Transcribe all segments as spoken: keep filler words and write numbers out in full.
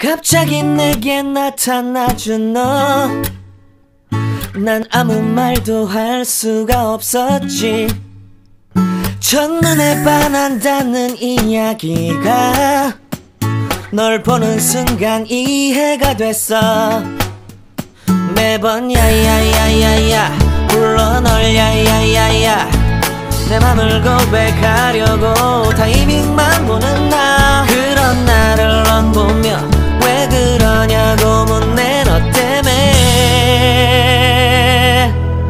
갑자기 내게 나타나준 너, 난 아무 말도 할 수가 없었지. 첫눈에 반한다는 이야기가 널 보는 순간 이해가 됐어. 매번 야야야야야 불러 널 야야야야, 내 맘을 고백하려고 타이밍만 보는 나. 그런 나를 넌 보며 왜 그러냐고 묻네. 너 때문에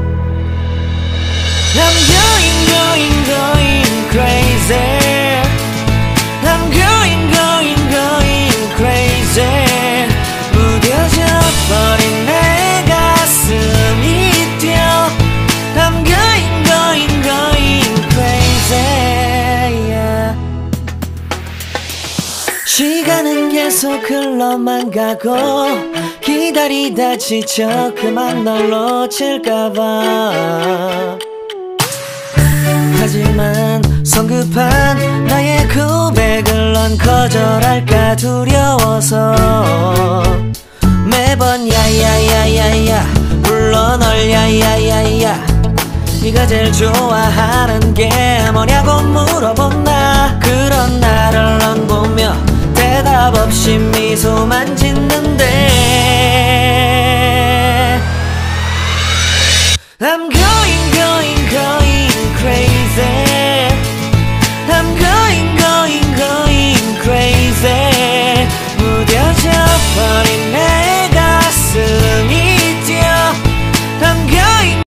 I'm going going going crazy. I'm going going going crazy. 무뎌져 버린 내 가슴이 뛰어. I'm going going going crazy, yeah. 시간은 계속 흘러만 가고 기다리다 지쳐 그만 널 놓칠까봐. 하지만 성급한 나의 고백을 넌 거절할까 두려워서 매번 야야야야야 불러 널 야야야야. 네가 제일 좋아하는 게 뭐냐고 물어본 나. 그런 나를 넌 보며 대답 없이 미소만 짓는데 I'm